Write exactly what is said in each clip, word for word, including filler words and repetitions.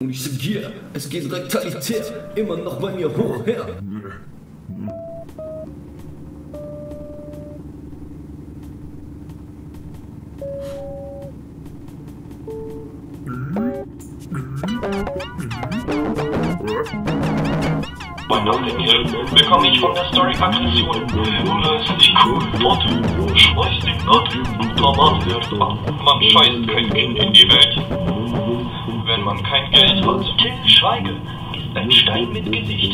Und ich sag hier, es geht rektalitär, immer noch bei mir hoch her. Mein Name ist, bekomme ich von der Story Aggression. Oder ist nicht cool? Dort, schmeißt den Gott und Torwart wird ab. Man scheißt kein Kind in die Welt. Wenn man kein Geld hat. Till Schweiger ist ein Stein mit Gesicht.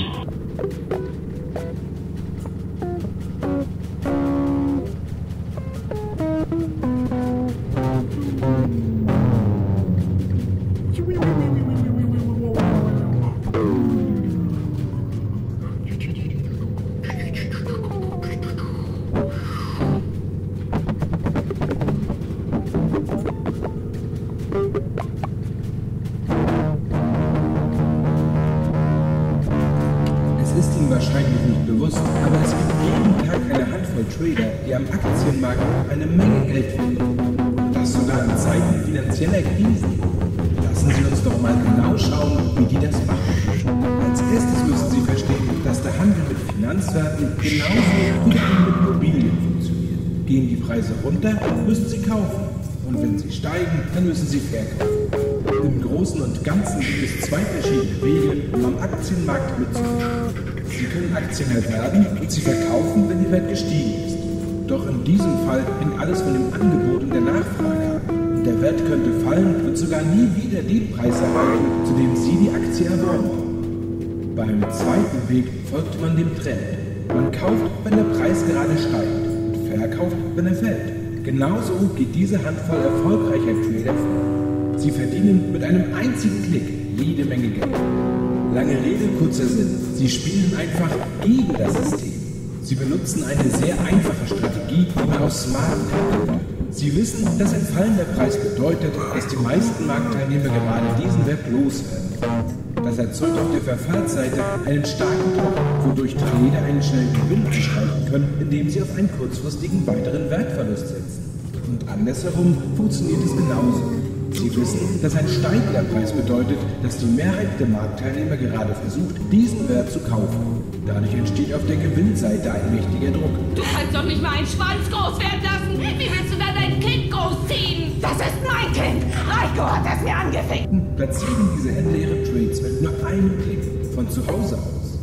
Es ist Ihnen wahrscheinlich nicht bewusst, aber es gibt jeden Tag eine Handvoll Trader, die am Aktienmarkt eine Menge Geld verdienen. Und das sogar in Zeiten finanzieller Krisen. Lassen Sie uns doch mal genau schauen, wie die das machen. Als erstes müssen Sie verstehen, dass der Handel mit Finanzwerten genauso wie der Handel mit Immobilien funktioniert. Gehen die Preise runter, müssen Sie kaufen. Und wenn sie steigen, dann müssen Sie verkaufen. Im Großen und Ganzen gibt es zwei verschiedene Wege, um am Aktienmarkt mitzumachen. Sie können Aktien erwerben und sie verkaufen, wenn ihr Wert gestiegen ist. Doch in diesem Fall hängt alles von dem Angebot und der Nachfrage ab. Und der Wert könnte fallen und sogar nie wieder den Preis erreichen, zu dem Sie die Aktie erworben haben. Beim zweiten Weg folgt man dem Trend. Man kauft, wenn der Preis gerade steigt und verkauft, wenn er fällt. Genauso geht diese Handvoll erfolgreicher Trader vor. Sie verdienen mit einem einzigen Klick jede Menge Geld. Lange Rede, kurzer Sinn. Sie spielen einfach gegen das System. Sie benutzen eine sehr einfache Strategie, die man auch smart nennt. Sie wissen, dass ein fallender Preis bedeutet, dass die meisten Marktteilnehmer gerade diesen Wert loswerden. Das erzeugt auf der Verfallsseite einen starken Druck, wodurch Trader einen schnellen Gewinn erschreiben können, indem sie auf einen kurzfristigen weiteren Wertverlust setzen. Und andersherum funktioniert es genauso. Sie wissen, dass ein steigender Preis bedeutet, dass die Mehrheit der Marktteilnehmer gerade versucht, diesen Wert zu kaufen. Dadurch entsteht auf der Gewinnseite ein mächtiger Druck. Du kannst doch nicht mal einen Schwanz groß werden lassen. Wie willst du dann dein Kind großziehen? Das ist mein Kind. Reiko hat es mir angefickt. Platzieren diese Händler ihre Trades mit nur einem Klick von zu Hause aus.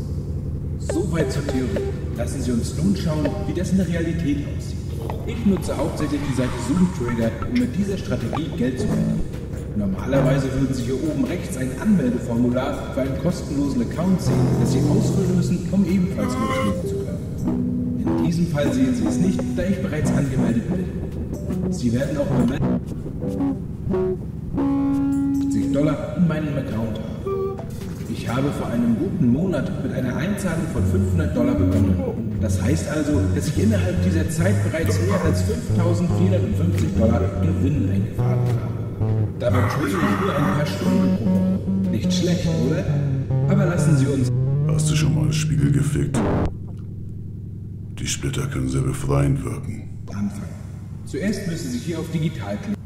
Soweit zur Theorie. Lassen Sie uns nun schauen, wie das in der Realität aussieht. Ich nutze hauptsächlich die Seite Zoom Trader, um mit dieser Strategie Geld zu verdienen. Normalerweise würden Sie hier oben rechts ein Anmeldeformular für einen kostenlosen Account sehen, das Sie ausfüllen müssen, um ebenfalls loslegen zu können. In diesem Fall sehen Sie es nicht, da ich bereits angemeldet bin. Sie werden auch bemerken, fünfzig Dollar in meinem Account haben. Ich habe vor einem guten Monat mit einer Einzahlung von fünfhundert Dollar begonnen. Das heißt also, dass ich innerhalb dieser Zeit bereits mehr als fünftausendvierhundertfünfzig Dollar Gewinn eingefahren habe. Dabei trade ich nur ein paar Stunden pro Woche. Nicht schlecht, oder? Aber lassen Sie uns... Hast du schon mal Spiegel gefickt? Die Splitter können sehr befreiend wirken. Anfangen. Zuerst müssen Sie hier auf Digital klicken.